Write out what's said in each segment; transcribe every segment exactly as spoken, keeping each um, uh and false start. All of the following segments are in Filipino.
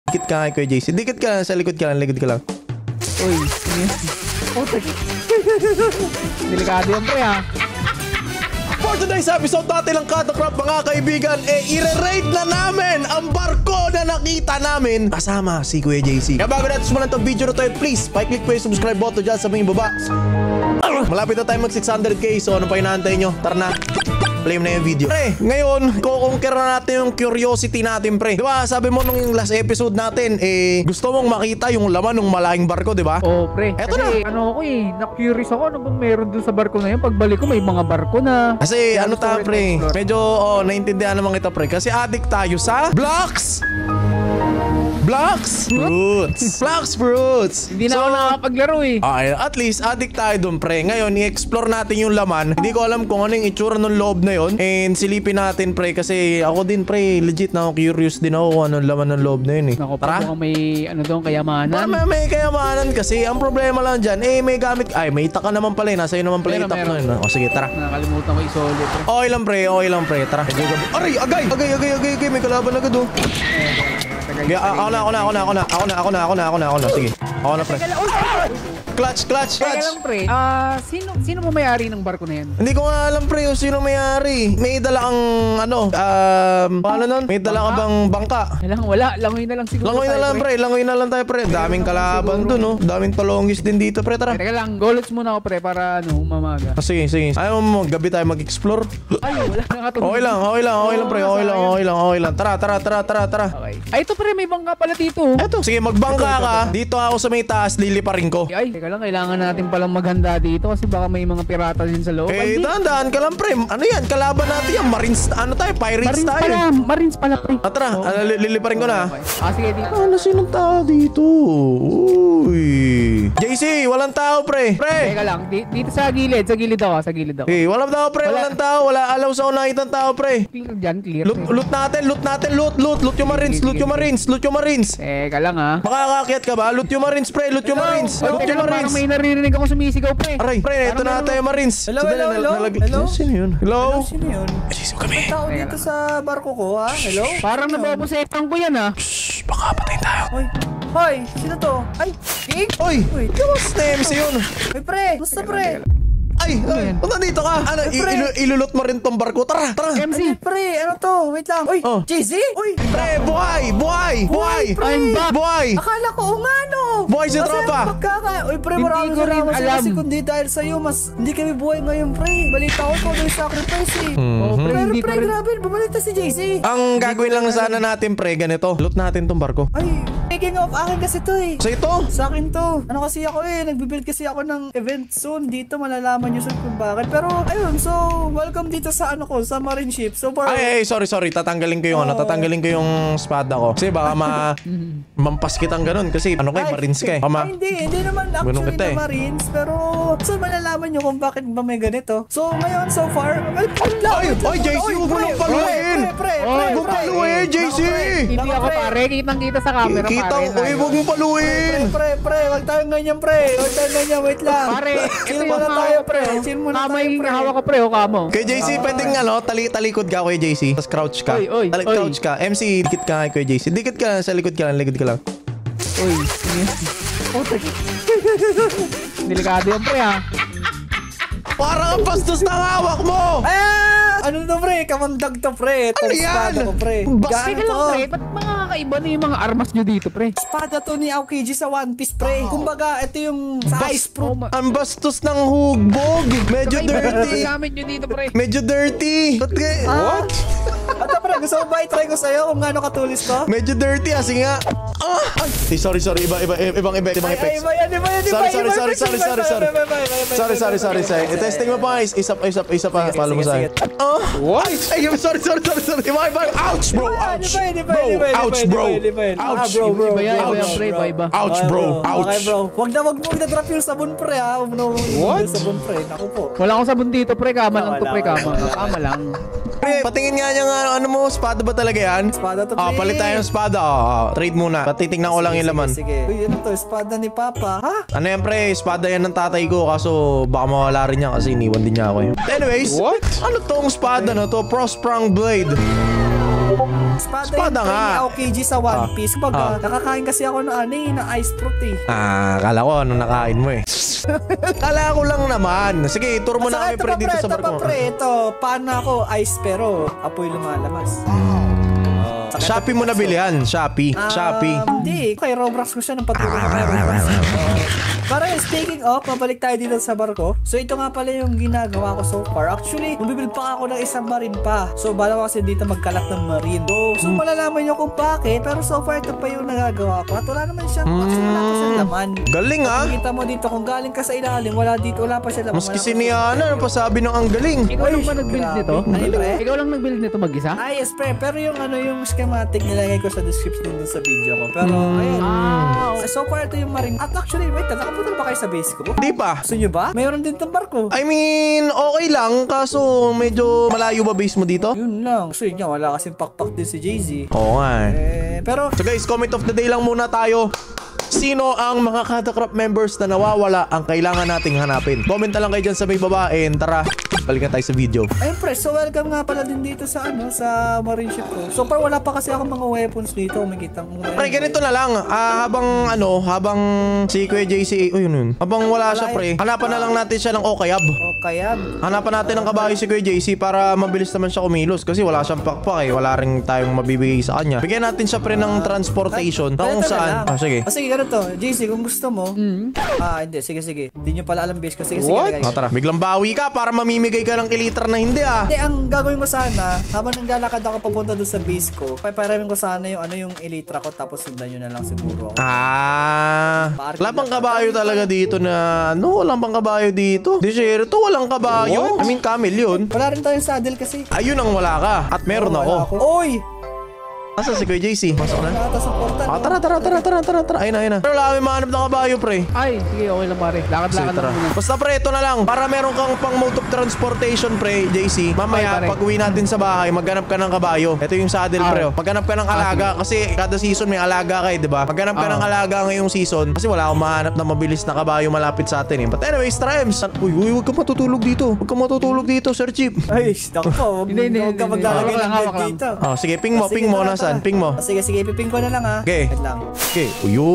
Dikit ka kay Kuya J C. Dikit ka lang, sa likod ka lang, likod ka lang. Uy, oh, delikado yan pre ha. For today's episode natin lang Katakrap mga kaibigan, eh i-rate na namin ang barko na nakita namin kasama si Kuya J C. Kaya bago natin sumalan itong video na to, please, pa-click po yung subscribe button dyan sa may baba. Malapit na tayo mag six hundred K, so ano pa inaantay nyo? Tara na, play mo na yung video. Pre, ngayon, kukonquer na natin yung curiosity natin, pre. Diba, sabi mo nung last episode natin, eh, gusto mong makita yung laman ng malaking barko, diba? Oo, pre. Eto Kasi, na. ano ako eh, na-curious ako ano bang meron dun sa barko na yun. Pagbalik ko, may mga barko na. Kasi, Kaya ano gusto ta, ko rin pre? ma-explore. Medyo, oh, naintindihan naman kita, pre. Kasi addict tayo sa blocks! Blocks! Fruits! Blocks, fruits! Hindi na ako nakakapaglaro eh. Okay, at least addict tayo dun, pre. Ngayon, i-explore natin yung laman. Hindi ko alam kung ano yung itsura ng loob na yun. And silipin natin, pre. Kasi ako din, pre. Legit na ako curious din ako kung anong laman ng loob na yun eh. Naku, Tara. mukhang may ano doon, kayamanan. Baka may, may kayamanan kasi. Ang problema lang dyan, eh may gamit. Ay, may itaka naman pala eh. Nasa iyo naman pala Meron, itak na meron. yun. O sige, tara. Nakalimutan ko isoli pre. Okay lang, pre. Okay lang, pre. Tara. Aray, agay! Agay, agay, agay, agay. May kalaban agad oh. Okay, ako na, ako na, ako na, ako na, ako na, ako na, ako na, ako na, ako na. Sige. Ako na, pre. Clutch, clutch, Teka clutch. lang pre, ah, sino, sino mo may-ari ng barko na yan? Hindi ko nga alam, pre, kung sino may-ari. May dala kang, ano, um, paano nun? May dala ka bang bangka? Wala, wala, langoy na lang siguro. Langoy na tayo, lang, pre. Langoy na lang tayo, pre. Daming kalaban dun, no? Daming talongis din dito, pre. Tara. Teka lang, golots muna ako pre para ano, mamaga. Ah, sige, sige. Ayaw mo, gabi tayo mag-explore. Ay, wala na katulog. Okay lang, okay lang, okay lang, pre. Okay lang, okay lang, okay lang. Tara, tara, tara, tara, tara. Okay. Ay, ito pre, may bangka pala dito. Eto, sige, magbangka ka. Dito ako sa may taas, liliparin ko. Ay, teka lang, kailangan natin palang maghanda dito kasi baka may mga pirata din sa loob. Eh, Ay, di. dahan-dahan ka lang, pre. Ano yan? Kalaban natin yan. Marines, ano tayo? Pirates Marines tayo. pala, Marines pala pre. Ah, tara, Oo. ano, li- liliparin ko na. Okay. Ah, sige dito. Ano, sinong tao dito? Uy. J C, walang tao, pre. Pre. Teka lang, di- dito sa gilid, sa gilid ako, sa gilid ako. Eh, walang tao, pre. Wala. Walang tao. Wala alaw sa nakita ng tao, pre. Clear dyan, clear. Loot, loot natin, loot natin, loot, loot. Loot yung Marines, loot yung Marines, loot yung Marines. Teka lang ha. Makakakyat ka ba? Loot yung Marines, pre. Loot yung Marines. Hello? Loot Teka yung lang, parang Marines. may naririnig ako sumisigaw pre. Aray, pre, ito na tayo, Marines. Hello, Sandali, hello, nal- hello? nalag- Hello? Sino yun? Hello? Sino yun? Sino kami? May tao dito sa barko ko, ha? Hello? Parang nabobosetan ko yan ha. Shhh, baka patayin tayo. Hoy, hoy, sino to? Ay, King? Oy, Uy, kamusta na M C yun? Hoy, pre, musta pre? Ay, ay, punta dito ka. Ano, i- pre. ilu- ilulot mo rin tong barko. Tara, tara. M C. Ay, pre, ano to? Wait lang. Uy, Oh. J C? Uy, Pre, buhay, buhay, buhay. pre. I'm back. Buhay. Akala ko, oo nga, no? Buhay si Kasi tropa. Magkaka... Uy, pre, Hindi maraming ko rin salamat sa'yo alam. kasi kundi dahil sa'yo, mas hindi kami buhay ngayon, pre. Balita ko ikaw may sacrifice, eh. Oh, pre, Pero, hindi ko pre, rin. grabe, babalik na si J C. Ang gagawin lang sana natin, pre, ganito. Loot natin tong barko. Ay, taking off akin kasi to, eh. So ito, Sa akin to. Ano kasi ako eh, nagbibuild kasi ako ng event soon. Dito malalaman nyo soon kung bakit. Pero ayun, so welcome dito sa ano ko, sa marine ship. So for... ay, ay, sorry, sorry. Tatanggalin ko yung ano, Oh. tatanggalin ko yung espada ko. Kasi baka ma mampas kitang ganun. Kasi ano kay, Ay, Marines ka eh. Ama, Ay, hindi, hindi naman Ganun actually kita na eh. marines. Pero so malalaman nyo kung bakit ba may ganito. So ngayon, so far, ay, Ay, ay, J C, huwag mo nang paluin. Pre, pre, Oy, pre, huwag mo pre. paluin, J C. Hindi Nako, ako pre. pare, kitang-kita sa camera Kita, pare. uy, huwag mo paluin. Pre, pre, pre, wag tayong ganyan, pre. Wag tayong ganyan, wait lang. Pare, chill ito muna yung tayo, pre. Chill muna Kamay tayo, yung pre. hawak ko pre, o kamo. Kay J C, pwedeng ano, tali talikod ka kay J C. Tapos crouch ka. Oy, oy, Tali- oy. Crouch ka. M C, dikit ka kay J C. Dikit ka lang, sa likod ka lang, likod ka lang. Uy, oh, delikado yan pre ha. Parang ang bastos ng hawak mo! Ah! Ano to, pre? Kamandag to, pre. Ito Ano espada yan? ko, pre. Bas- Gaano Teka lang to? pre, ba't mga kakaiba na yung mga armas nyo dito pre? Espada to ni Aokiji sa One Piece, pre. Kumbaga, ito yung sa Bas- ice proof. Oh, ma- Ang bastos ng hugbog. Medyo kakaiba na dirty. yung gamit nyo dito pre. Medyo dirty. Ba't kaya? What? Ito, pre. Gusto mo ba i-try ko sa'yo kung gaano katulis ko? Medyo dirty ah. Sige nga. Ah! Ay, sorry, sorry. Iba, iba, ibang, iba, ibang Ay, ay, effects. iba yan, iba yan, iba, Sorry, iba, sorry, iba, sorry, iba, sorry, iba, sorry, iba, sorry. iba, iba, iba, iba, Sorry, iba, sorry, iba, sorry, iba, sorry. iba, I-testing mo pa. Is- Isa pa, isa pa, isa pa. Sige, Follow mo sige, sa akin. sige. Ah! What? Ay, sorry, sorry, sorry, sorry. Iba, iba. Ouch, bro. Iba, Ouch. iba, iba, Bro, iba, iba, ouch, iba, bro. iba, iba, iba. Ouch. Ah, bro, bro, Iba yan, bro, iba yan bro, pre, bro. iba iba. Ouch, Okay, bro. Okay, Ouch. bro. Wag na wag mo na-drop yung sabon, pre, ha. Wag mo What? yung sabon, pre. Naku po. Wala akong sabon dito pre, kama lang to Wala, pre, wala, kama. wala. Kama lang. Pre, patingin nga niya nga ano mo. Espada ba talaga yan? Espada to, Ah, pre. palit tayo ng espada. Ah, ah, trade muna. Patitignan ko lang yung laman. Sige, sige. Uy, ano to? Espada ni Papa, ha? Ano yan, pre? Espada yan ng tatay ko. Kaso baka mawala rin niya kasi iniwan din niya ako yun. Anyways, what? Ano tong espada na to? Prosprang blade. Espada, Espada yung nga. K O K G sa One Ah. Piece. Kumbaga, Ah. nakakain kasi ako ng ano eh, na ice fruit eh. Ah, kala ko ano nakain mo eh. Kala ko lang naman. Sige, tour mo na kami Saka ito pre pa, dito pre, sa ito barko. pa, pre, ito. Paano ako ice pero apoy lumalabas. Saka ito Shopee mo na bilihan. Shopee. Um, Shopee. Hindi. Kay Roblox ko siya ng patulong ko kay Roblox. Uh, Para speaking of, mabalik tayo dito sa barko. So ito nga pala yung ginagawa ko so far. Actually, bumibuild pa ako ng isang marine pa. So bala ko kasi dito magkalat ng marine. So, so malalaman nyo kung bakit. Pero so far ito pa yung nagagawa ko. At wala naman siyang, actually wala pa siyang laman. Galing ah. Kita mo dito, kung galing ka sa ilalim, wala dito, wala pa siya laman. Maski Wala si pa siya- Niana, ano pa sabi ng ang galing. Ikaw lang ba Ay, nag-build grabe. nito? Ano, pre? Ikaw lang nag-build nito mag-isa? Ay, yes, pre. Pero yung ano, yung schematic nilagay ko sa description dun sa video ko. Pero, Hmm. ayun. Ah, So far, ito yung marine. At actually, wait, nakapunta na ba kayo sa base ko? Di pa. Gusto nyo ba? Mayroon din tong barko. I mean, okay lang. Kaso medyo malayo ba base mo dito? Yun lang. So yun nga, wala kasing pakpak din si Jay-Z. Oo nga eh. Eh, pero, So guys, comment of the day lang muna tayo. Sino ang mga Katakrap members na nawawala ang kailangan nating hanapin? Comment na lang kayo dyan sa may baba and tara, balikan tayo sa video. ayun pre, so welcome nga pala din dito sa ano, sa marine ship ko. So far, wala pa kasi ako mga weapons dito. Makikita mo. Pre, ganito na lang. Ah, habang ano, habang si Kuya J C, oh yun yun. Habang wala siya pre, hanapan na lang natin siya ng okayab. O kaya, Hanapan natin ng kabayo si Kuya J C para mabilis naman siya kumilos kasi wala siyang pakpak eh. Wala rin tayong mabibigay sa kanya. Bigyan natin siya pre ng transportation na kung ganito na saan. lang. Ah, sige. O sige, ganito. J C, kung gusto mo. Mm. Ah, hindi. Sige, sige. Hindi nyo pala alam base ko. Sige, sige. What? lagay. Ah, tara, biglang bawi ka para mamimigay ka ng ilitra na hindi ah. Hindi, ang gagawin ko sana, habang naglalakad ako papunta doon sa base ko, paparamin ko sana yung ano yung elytra ko tapos sundan nyo na lang siguro ako. Ah, Parking wala bang lang. kabayo talaga dito na ano? Walang bang kabayo dito? Desierto, walang kabayo. I mean, camel yun. Wala rin tayong saddle kasi. Ayun ang wala ka. At meron Wala ako. Oy! Asa si Kuya J C? Pasok na. Nakata sa portal. Ah, tara, tara, tara, tara, tara, tara. Ayun na, ayun na. Pero wala kami mahanap ng kabayo, pre. Ay, sige, okay lang pare. Sige, Lakad-lakad tara. lang muna. Basta pre, ito na lang. Para meron kang pang mode of transportation, pre, J C. Mamaya, Ay, pare. pag uwi natin sa bahay, maghanap ka ng kabayo. Ito yung saddle, Ah. pre. oh. Maghanap ka ng alaga. Kasi kada season may alaga ka eh, di ba? Maghanap ka Ah. ng alaga ngayong season. Kasi wala akong mahanap na mabilis na kabayo malapit sa atin eh. But anyways, Trims. Uy, uy, huwag ka matutulog dito. Huwag ka matutulog dito, Sir Chief. Ay, naku po. Huwag Hindi, hindi, huwag ka hindi, maglalagay hindi. ng Hawak lang, bed hawak lang. dito. Oh, sige, ping mo, Sige, ping mo. tara, Nasaan? tara. Ping mo. Ah, Sige, sige, ipiping ko na lang ha. Okay. Wait lang. Okay,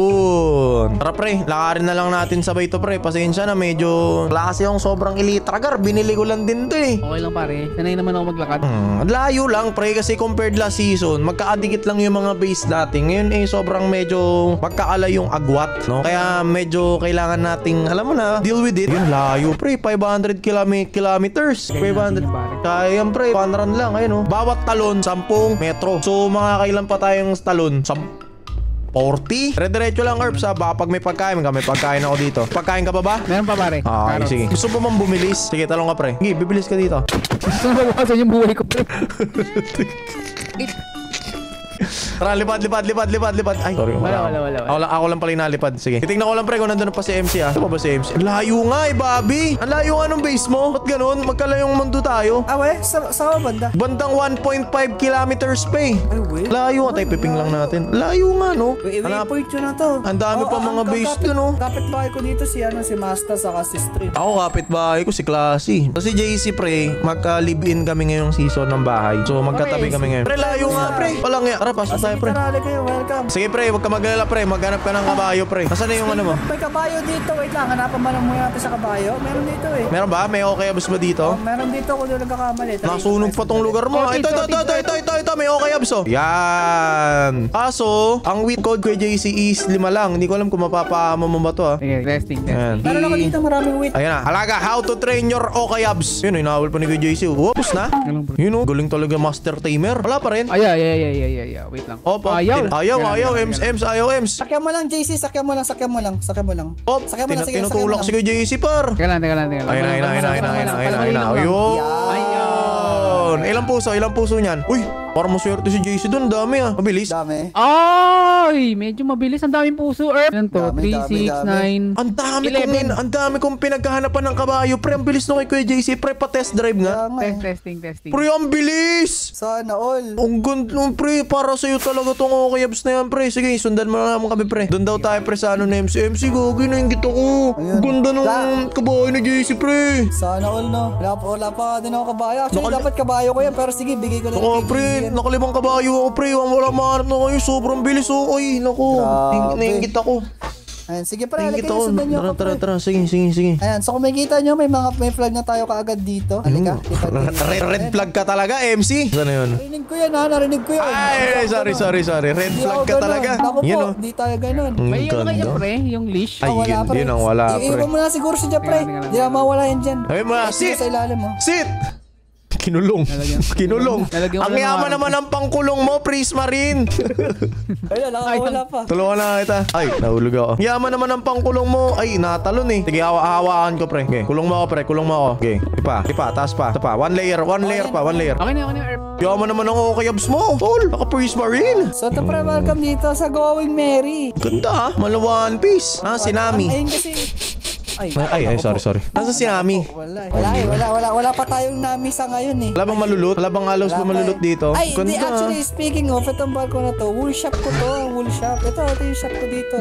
uyun. Tara pre, lakarin na lang natin sabay to pre. Pasensya na, medyo klase yung sobrang ilitragar. Binili ko lang din to eh. Okay lang pare. Sanay naman ako maglakad. Hmm, layo lang pre kasi compared last season, magkaadikit lang yung mga base natin. Ngayon eh sobrang medyo magkaala yung agwat, no? Kaya medyo kailangan nating, alam mo na, deal with it. Yun, layo pre, five hundred kilome- kilometers. five hundred. Kaya yan pre, one run lang, ayun oh. Bawat talon, ten metro. So mga kailan pa tayong talon? Sam- forty? Dire-diretso lang, Herbs, ha? Baka pag may pagkain, may pagkain ako dito. Pagkain ka pa ba? Meron pa pare. Ah, okay, Carrots. sige. Gusto mo bang bumilis? Sige, talong ka, pre. Sige, bibilis ka dito. Gusto na bawasan yung buhay ko pre. Tara, lipad, lipad, lipad, lipad, lipad. Ay, sorry. Wala, wala, wala, wala. Ako lang, ako lang pala yung nalipad. Sige. Titignan ko lang, pre, kung nandun na pa si M C, ah. Ano pa ba si M C? Ang layo nga, eh, Bobby. Ang layo nga nung base mo. Ba't ganun? Magkalayong mundo tayo. Ah, we? Sa, sa banda? Bandang one point five kilometers pa, eh. Ay, we? Layo nga, tayo piping lang natin. Layo nga, no? Wait, Hanap- wait, point yun na to. Ang dami pa mga base dun, oh. Kapit bahay ko dito si, ano, si Masta saka si Street. Ako kapitbahay ko si Classy. Kasi J C pre, magka-live-in kami ngayong season ng bahay. So magkatabi Okay. kami ngayon. Pre, layo nga pre. Walang nga. Tara, pasok tayo pre. Tarali kayo, welcome. Sige pre, huwag ka magalala pre. Maghanap ka ng kabayo pre. Nasaan na yung ano mo? May kabayo dito. Wait lang, hanapan mo lang muna natin sa kabayo. Meron dito eh. Meron ba? May okay abs ba dito? Oh, meron dito kung doon nagkakamali. Tara, Nasunog ito, pa tong lugar mo. Sorted, Ito, ito, ito, sorted, ito, ito, ito, ito. May okay abs oh. Yan. Kaso, ang wheat code ko J C is lima lang. Hindi ko alam kung mapapaama mo ba to ah. Sige, testing, Yan. testing. Meron ako dito maraming wheat. Ayan na. Alaga, how to train your okay abs. Yun, inawal pa ni Kuya J C. Whoops na. Ganun, bro. Yun oh. Galing talaga master tamer. Wala pa rin. Ay, ay, ay, ay, ay, ay, ay. Wait lang. Opo. Ayaw. Ayaw, Kailangan, ayaw. kailangan, Ems, kailangan. Ems, ayaw, Ems. Sakyan mo lang, J C. Sakyan mo lang, sakyan mo lang. Sakyan mo lang. Op, Sakyan mo lang, tina- sige, tinutulak si sakyan mo Kuya J C par. Teka lang, teka lang, teka lang. Ayun, ayun, ayun, ayun, ayun, ayun, ayun, ayun. Ayun. Ilang puso, ilang puso niyan? Uy, parang maswerte si J C dun. Dami ah. Mabilis. Dami. Ay, medyo mabilis. Ang daming puso, Earth. Yan to, Dami, three, dami, six, dami. nine. Ang dami kong, eleven. ang dami kong pinagkahanapan ng kabayo. Pre, ang bilis nung kay Kuya J C. Pre, pa test drive nga. Kaya nga Test, eh. testing, testing. Pre, ang bilis. Sana all. Ang ganda, pre, para sa'yo talaga tong okay abs na yan, pre. Sige, sundan mo na naman kami, pre. Doon daw tayo, pre, sa ano na M C. M C, gagawin na yung gito ko. Ayun. Ang ganda nung La- kabayo na J C, pre. Sana all, no? Wala pa, wala pa din ako kabayo. Actually, Nakal- dapat kabayo ko yan. Pero sige, bigay ko na Saka, pre, yan. Nakalimang kabayo ako, pre. Wala maharap na kayo. Sobrang bilis ako. Ay, naku. Grabe. Naingit ako. Ayan, sige pre, Naingit halika ako. yung sundan nyo Tara, ako, tara, pre. tara. Sige, sige, sige. Ayan, so kung makikita nyo, may mga may flag na tayo kaagad dito. Halika. kita- Red, red flag ka talaga, M C. Saan na yun? Narinig ko yan ha, narinig ko yan. Ay, sorry, sorry, sorry. Red Hindi flag ako ka ganun. talaga. Ako po, Yun, oh. di tayo ganun. Ang May ano kaya, ganda. pre? Yung leash? Ay, Ah, wala, yun, pre. yun ang wala, I- pre. Iwan mo na siguro siya, pre. Di na mawala yan dyan. Ay, mga, Sige sit! sa ilalim mo. Sit! Kinulong. Nalagyan- Kinulong. Nalagyan ko Ang lang ng yaman warranty. naman ng pangkulong mo, Prismarine. Ayun, nakawala pa. Tulungan na kita. Ay, nahulog ako. Ang yaman naman ng pangkulong mo. Ay, natalon eh. Sige, hawa-hawaan ko, pre. Okay, kulong mo ako, pre. Kulong mo ako. Okay, ipa, ipa, taas pa. Ito pa. One layer, one layer pa, one layer. Okay na, okay na. Erp. Yaman naman ng okay abs mo. Tol, naka Prismarine. So, ito pre, welcome dito sa Going Merry. Ganda ah. Mala One Piece. Ah, si Nami. Ayun kasi... Ay, Ay, ay, sorry, sorry. Nasa si Nami? Wala, eh. wala, eh. wala, wala, wala pa tayong Nami sa ngayon eh. Wala bang malulot? Wala bang halos Wala ba pa malulot eh. dito? Ay, hindi, Ganda. actually, speaking of, itong barko na to, wool shop ko to, wool shop. Ito, ito yung shop ko dito.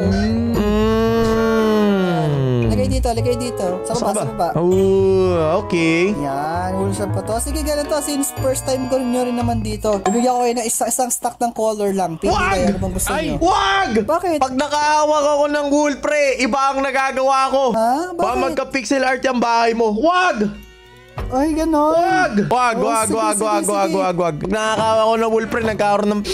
Mm. Lagay dito, lagay dito. Sa baba, sa baba. Oh, okay. Yan, wool shop pa to. Sige, ganito, since first time ko nyo rin naman dito, bibigyan ko kayo ng isa, isang stock ng color lang. Pili Wag! kayo, ano bang gusto nyo? Wag! Bakit? Pag nakahawak ako ng wool, pre, iba ang nagagawa ko. Ha? Baka Bakit? magka-pixel art yung bahay mo. Wag! Ay, ganon. Wag! Wag, Oh, wag, sige, wag, sige, wag, sige. wag, wag, wag. Pag nakakawa ko ng wool, pre, nagkakaroon ng...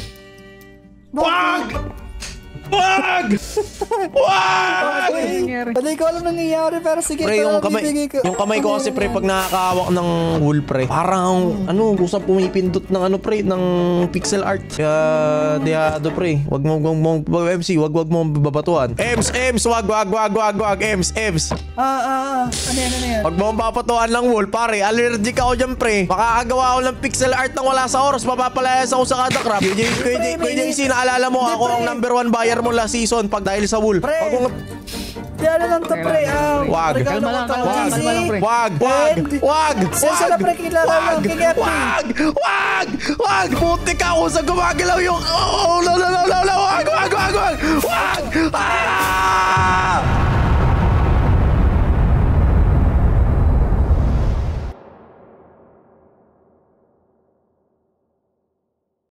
Wag! Wag! Wag! Ay, nangyari? Hindi ko alam nangyayari, pero sige, Pre, ito yung lang kamay, bibigay ko. yung kamay ko kasi pre, pag nakakahawak ng wool pre, parang ano, kusang pumipindot ng ano pre, ng pixel art. Kaya, diado pre, wag mo, wag mo, wag, M C, wag, wag mo babatuan. Ems, Ems, wag, wag, wag, wag, wag, Ems, Ems. Ah, ah, ah. Ano yan, ano yan? Wag mo babatuan ng wool, pare, allergic ako dyan pre. Makakagawa ako ng pixel art nang wala sa oras, mapapalayas ako sa kada crap. Kuya J, Kuya J, Kuya J C, naalala mo ako ang number one buyer mo last season pag dahil sa wool. Pre. Wag mo, Di ano lang to, pre. Ah, Wag. regalo Kalma ko lang, to, kalma lang, G C. kalma lang, pre. Wag! Wag! Wag! Sensya na, pre, kilala lang, kay Gappy. Wag! Wag! Wag! Puti ka ako sa gumagalaw yung... Oh, no, no, no, no,